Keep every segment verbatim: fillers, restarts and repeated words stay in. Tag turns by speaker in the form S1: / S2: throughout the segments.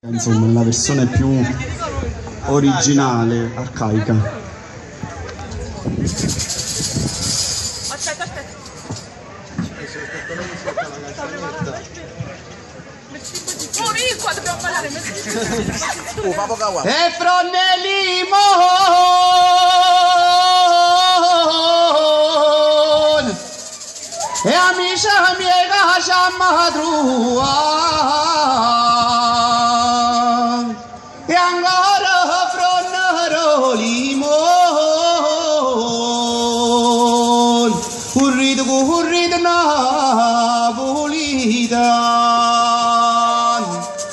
S1: Insomma, è la versione più originale, arcaica.
S2: Aspetta, aspetta. Morì qua, dobbiamo ballare.
S3: Oh, fa poca qua.
S1: E Fronnelli mon e amica mia madrua e ancora Fronnelli mon urrid urrid na bulidan.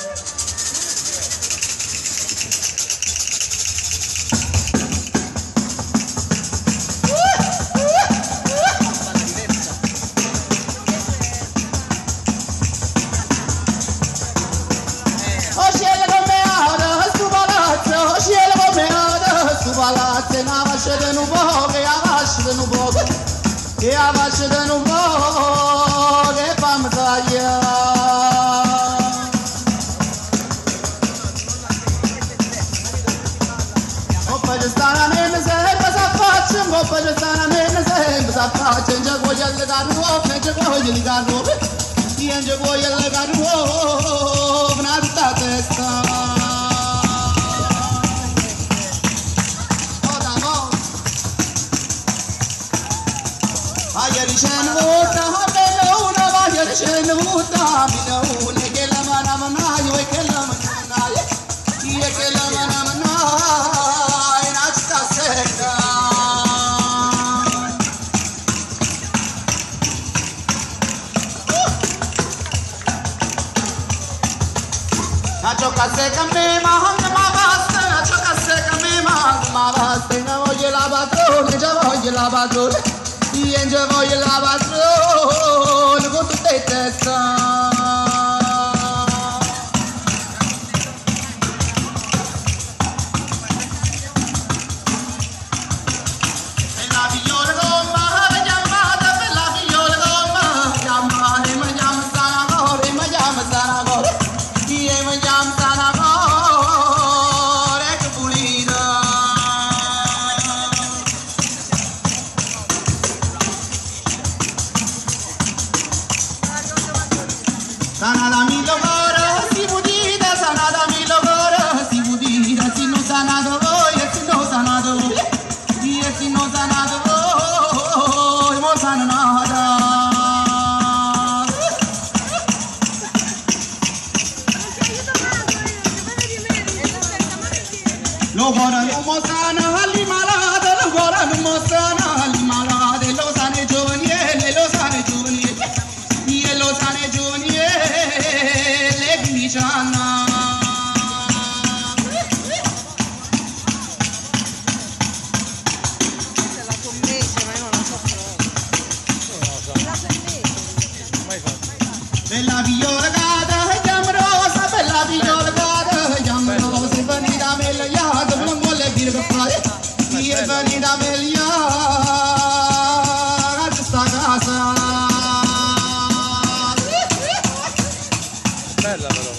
S1: Che avanti da un po' che fa mi taglia Coppa ci sta nel sempre sa faccia Coppa ci sta nel sempre sa faccia Non c'è voglio il carro Non c'è voglio il carro Non c'è voglio il carro Una tutta testa Vaya dicendo vuota, bella una, vaya dicendo vuota, bella una, che la mana manaio e che la manaio, e che la mana manaio, in asta secca. A gioca secca me, ma anche ma basta, a gioca secca me, ma ma basta, non voglio la padrone, già voglio la padrone. Io non voglio la padrona con tutte le teste. Bella figliola gomma, mi chiamate, bella figliola gomma, chiamate, mi chiamo Sanagore, mi chiamo Sanagore, io mi chiamo Sanagore, che pulita. Sana da mi logora, si budita, sana da mi logora, si budita, si non sanato voi, e si non sanato voi, e si non sanato voi, mo sana nada. Lo gora lo mo sana ali malade, lo gora lo mo sana ali malade, lo sana giovani, lo sana giovani, e lo sana giovani. Chana
S2: La commessa, ma io non la so proprio. La commessa.
S1: Bella viola gata, jam rosa, bella viola gata, jam rosa, e venita megliata, non vuole dire che fare, e venita megliata, a questa casa.
S3: Bella però.